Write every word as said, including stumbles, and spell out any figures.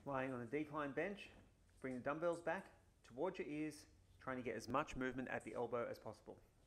Lying on a decline bench, bring the dumbbells back towards your ears, trying to get as much movement at the elbow as possible.